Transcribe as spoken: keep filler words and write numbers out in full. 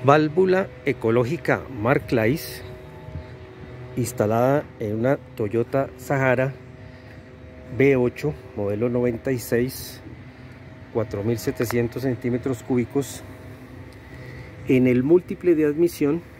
Válvula ecológica Mark Lais, instalada en una Toyota Sahara V ocho modelo noventa y seis, cuatro mil setecientos centímetros cúbicos, en el múltiple de admisión